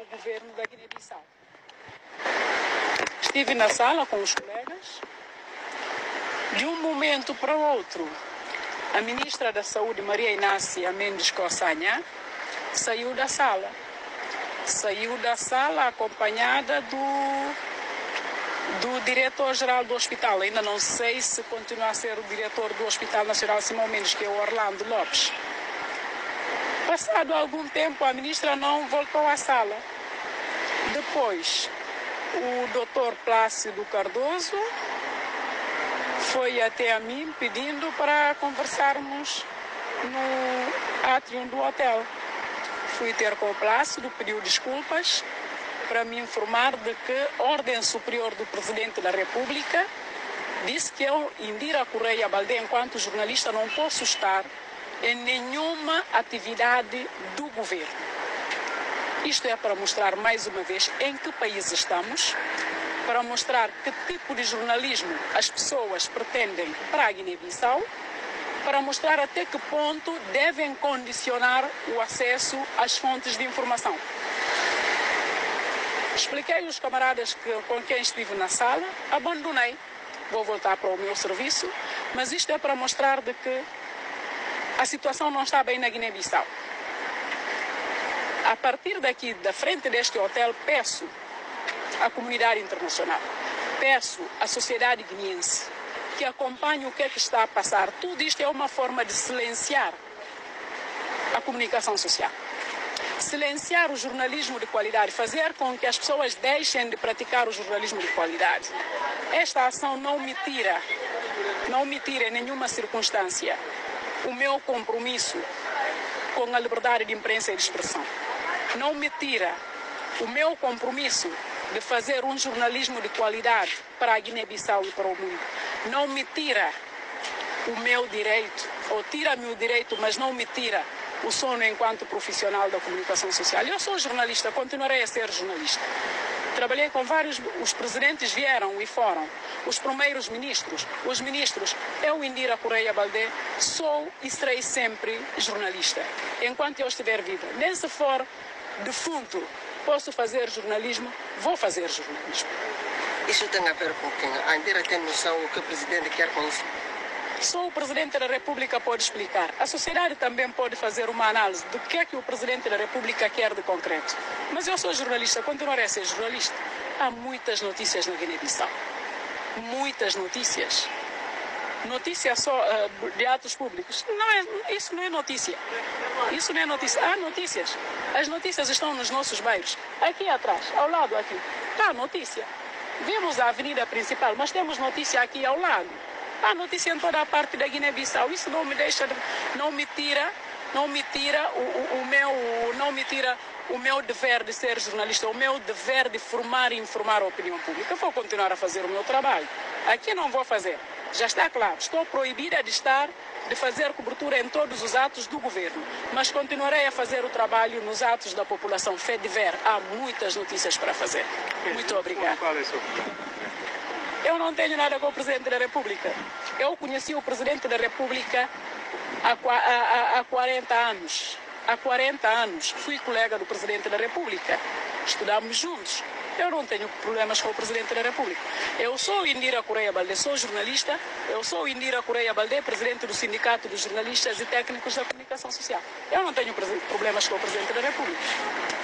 governo da Guiné-Bissau. Estive na sala com os colegas. De um momento para o outro, a ministra da Saúde, Maria Inácia Mendes Coçanha, saiu da sala. Saiu da sala acompanhada do diretor-geral do hospital. Ainda não sei se continua a ser o diretor do Hospital Nacional Simão Mendes, que é o Orlando Lopes. Passado algum tempo, a ministra não voltou à sala. Depois, o doutor Plácido Cardoso foi até a mim pedindo para conversarmos no átrio do hotel. Fui ter com o Plácido, pediu desculpas para me informar de que a ordem superior do Presidente da República disse que eu, Indira Correia Baldé, enquanto jornalista, não posso estar em nenhuma atividade do governo. Isto é para mostrar mais uma vez em que país estamos, para mostrar que tipo de jornalismo as pessoas pretendem para a Guiné-Bissau, para mostrar até que ponto devem condicionar o acesso às fontes de informação. Expliquei aos camaradas com quem estive na sala, abandonei, vou voltar para o meu serviço, mas isto é para mostrar de que a situação não está bem na Guiné-Bissau. A partir daqui, da frente deste hotel, peço à comunidade internacional, peço à sociedade guineense que acompanhe o que é que está a passar. Tudo isto é uma forma de silenciar a comunicação social. Silenciar o jornalismo de qualidade, fazer com que as pessoas deixem de praticar o jornalismo de qualidade. Esta ação não me tira em nenhuma circunstância o meu compromisso com a liberdade de imprensa e de expressão. Não me tira o meu compromisso de fazer um jornalismo de qualidade para a Guiné-Bissau e para o mundo. Não me tira o meu direito, ou tira-me o direito, mas não me tira o sono enquanto profissional da comunicação social. Eu sou jornalista, continuarei a ser jornalista. Trabalhei com vários, os presidentes vieram e foram, os primeiros ministros, os ministros. Eu, Indira Correia Baldé, sou e serei sempre jornalista, enquanto eu estiver viva. Nem se for defunto, posso fazer jornalismo, vou fazer jornalismo. Isso tem a ver com quem? A Indira tem noção o que o presidente quer com isso? Só o Presidente da República pode explicar. A sociedade também pode fazer uma análise do que é que o Presidente da República quer de concreto. Mas eu sou jornalista, continuarei a ser jornalista. Há muitas notícias na Guiné-Bissau. Muitas notícias. Notícia só de atos públicos. Isso não é notícia. Isso não é notícia. Há notícias. As notícias estão nos nossos bairros. Aqui atrás, ao lado aqui. Está a notícia. Vimos a avenida principal, mas temos notícia aqui ao lado. Há notícia em toda a parte da Guiné-Bissau. Isso não me deixa, não me tira o meu dever de ser jornalista, o meu dever de formar e informar a opinião pública. Eu vou continuar a fazer o meu trabalho. Aqui não vou fazer. Já está claro. Estou proibida de fazer cobertura em todos os atos do governo, mas continuarei a fazer o trabalho nos atos da população. Fé de ver. Há muitas notícias para fazer. Muito obrigada. Eu não tenho nada com o Presidente da República. Eu conheci o Presidente da República há 40 anos. Há 40 anos fui colega do Presidente da República. Estudamos juntos. Eu não tenho problemas com o Presidente da República. Eu sou Indira Correia Baldé, sou jornalista. Eu sou Indira Correia Baldé, presidente do Sindicato dos Jornalistas e Técnicos da Comunicação Social. Eu não tenho problemas com o Presidente da República.